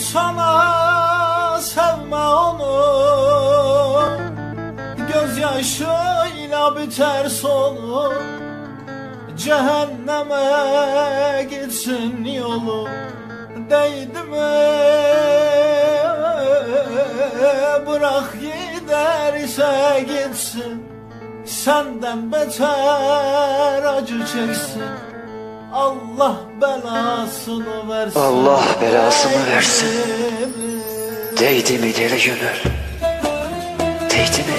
sana sevme onu, gözyaşıyla biter sonu. Cehenneme gitsin yolu, değdi mi bırak giderse gitsin. Senden beter acı çeksin, Allah belasını versin. Allah belasını versin. Değdi mi deli gönül? Değdi mi?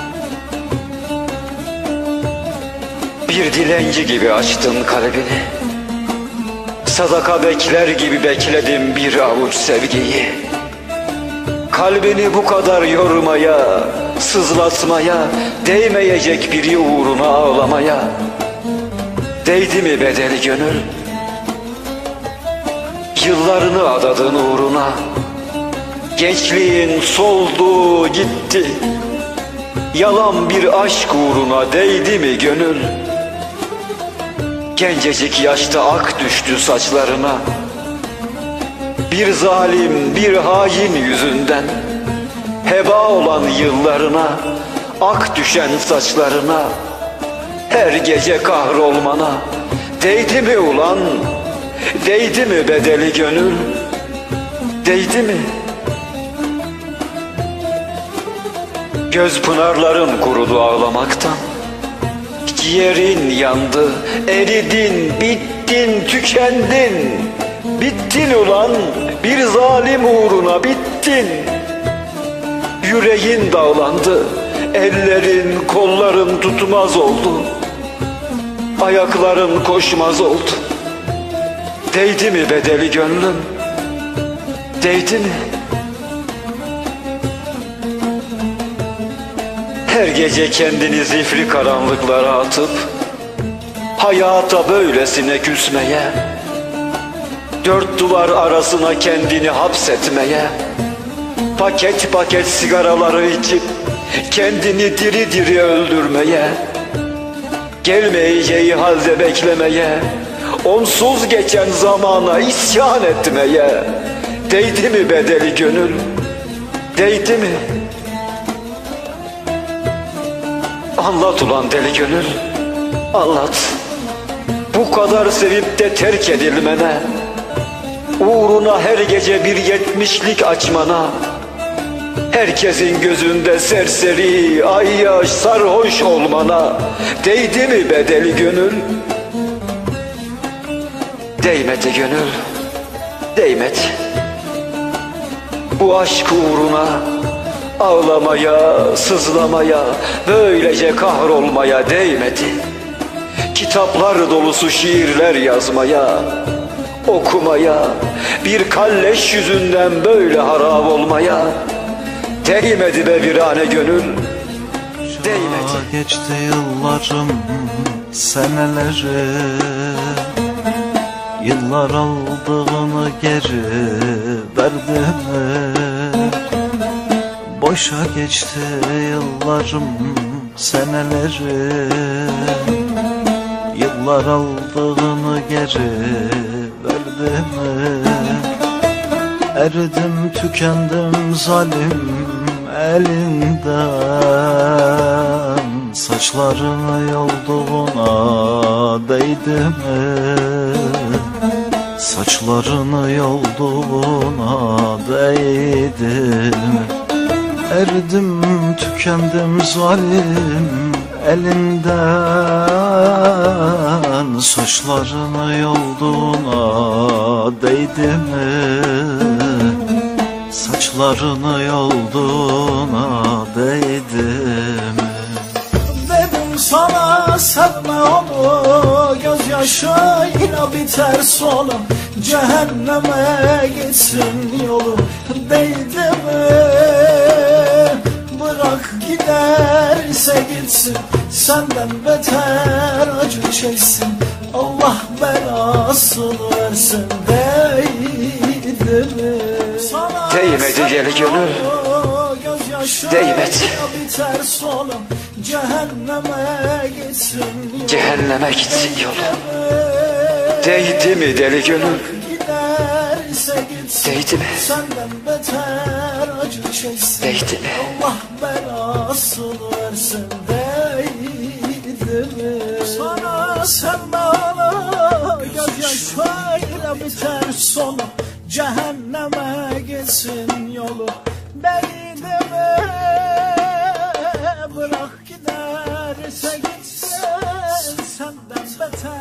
Bir dilenci gibi açtın kalbini, sadaka bekler gibi bekledim bir avuç sevgiyi. Kalbini bu kadar yormaya, sızlatmaya, değmeyecek biri uğruna ağlamaya değdi mi bedeli gönül? Yıllarını adadın uğruna, gençliğin soldu gitti. Yalan bir aşk uğruna değdi mi gönül? Gencecik yaşta ak düştü saçlarına, bir zalim bir hain yüzünden. Heba olan yıllarına, ak düşen saçlarına, her gece kahrolmana değdi mi ulan? Değdi mi bedeli gönül? Değdi mi? Göz pınarların kurudu ağlamaktan, ciğerin yandı, eridin, bittin, tükendin. Bittin ulan, bir zalim uğruna bittin. Yüreğin dağlandı, ellerin, kolların tutmaz oldu. Ayakların koşmaz oldu. Değdi mi bedeli gönlüm? Değdi mi? Her gece kendini zifri karanlıklara atıp hayata böylesine küsmeye, dört duvar arasına kendini hapsetmeye, paket paket sigaraları içip kendini diri diri öldürmeye, gelmeyeceği halde beklemeye, onsuz geçen zamana isyan etmeye değdi mi bedeli gönül? Değdi mi? Anlat ulan deli gönül, anlat. Bu kadar sevip de terk edilmene, uğruna her gece bir yetmişlik açmana, herkesin gözünde serseri, ayyaş, sarhoş olmana değdi mi bedeli gönül? Değmedi gönül, değmedi. Bu aşk uğruna ağlamaya, sızlamaya, böylece kahrolmaya değmedi. Kitaplar dolusu şiirler yazmaya, okumaya, bir kalleş yüzünden böyle harap olmaya değmedi be virane gönül, değmedi. Geçti yıllarım, seneleri, yıllar aldığını geri verdi mi? Boşa geçti yıllarım, seneleri, yıllar aldığını geri verdi mi? Eridim tükendim zalim elinden, saçlarını yolduğuna değdi mi? Saçlarını yolduğuna değdi mi? Eridim tükendim zalim elinden, saçlarını yolduğuna değdi mi? Saçlarını yolduğuna değdi mi? Dedim sana sevme onu, gözyaşıyla biter sonu. Cehenneme gitsin yolu, değdi mi? Bırak giderse gitsin, senden beter acı çeksin. Allah belasını versin, değdi mi? Değmedi deli gönül, değmedi. Cehenneme gitsin yolu, değdi mi deli gönül? versin. Değdi mi? Senden beter acı çeksin. Değdi mi? Allah belasını versin. Değdi mi? Sana sevmana gözyaşlarıyla biter sonu. Cehenneme gitsin yolu. Değdi mi? Bırak giderse gitsin. Senden beter